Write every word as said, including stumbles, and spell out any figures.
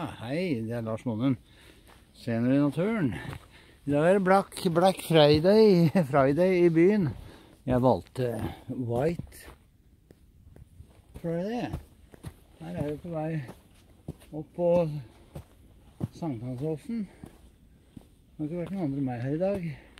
Ja, hei, det er Lars Monum. Senere i naturen. I dag er det Black, Black Friday, Friday i byen. Jeg valgte White Friday. Her er vi på vei opp på Sankthansåsen. Det har ikke vært noen andre enn meg her i dag.